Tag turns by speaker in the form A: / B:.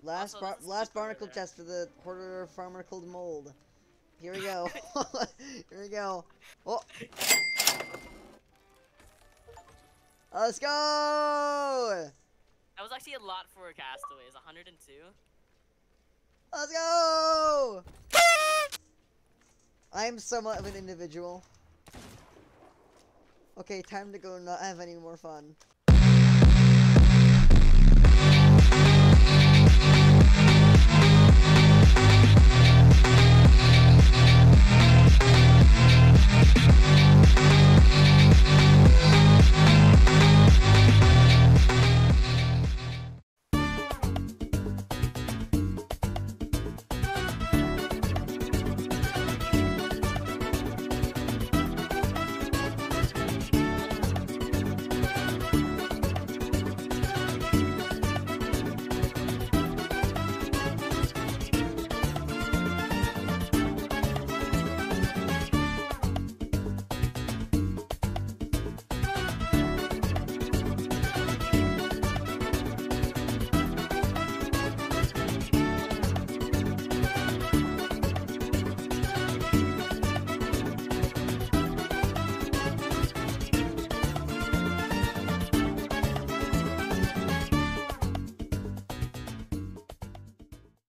A: Last
B: Also, this is
A: last
B: super
A: barnacle
B: rare.
A: chest for the hoarder barnacled mold. Here we go. Here we go. Oh, let's go!
B: That was actually a lot for castaways. 102.
A: Let's go! I am somewhat of an individual. Okay, time to go not have any more fun.